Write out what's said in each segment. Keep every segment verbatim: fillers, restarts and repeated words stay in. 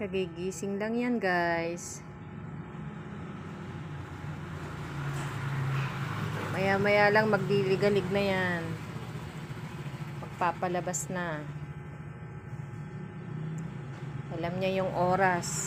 Kagigising lang yan, guys. Maya-maya lang magdiligalig na yan. Magpapalabas na. Alam niya yung oras.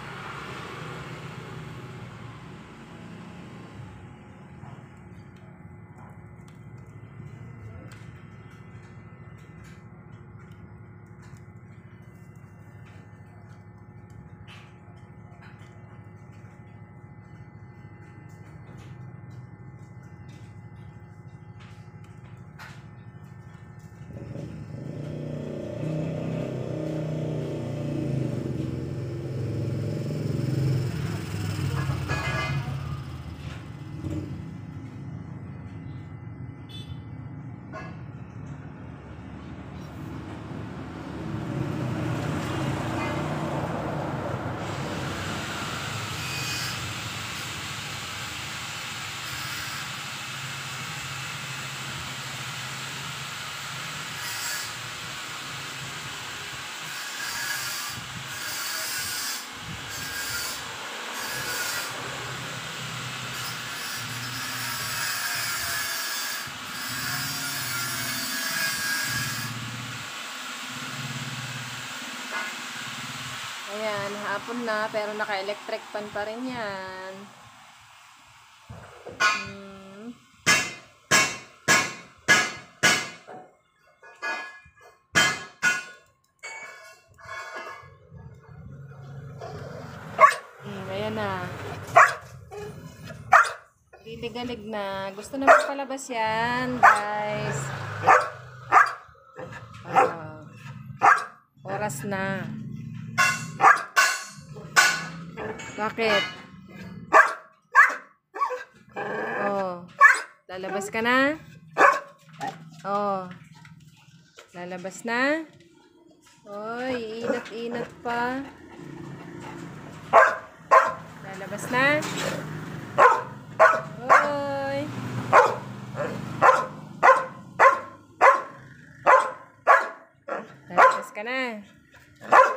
Ayan, hapon na, pero naka-electric pan pa rin yan. Hmm. Hmm, ayan na. Liligalig na. Gusto na magpalabas yan, guys. Uh, oras na. Bakit? Oh. Lalabas ka na? Oh. Lalabas na? Oy, inat-inat pa. Lalabas na? Oy. Lalabas ka na?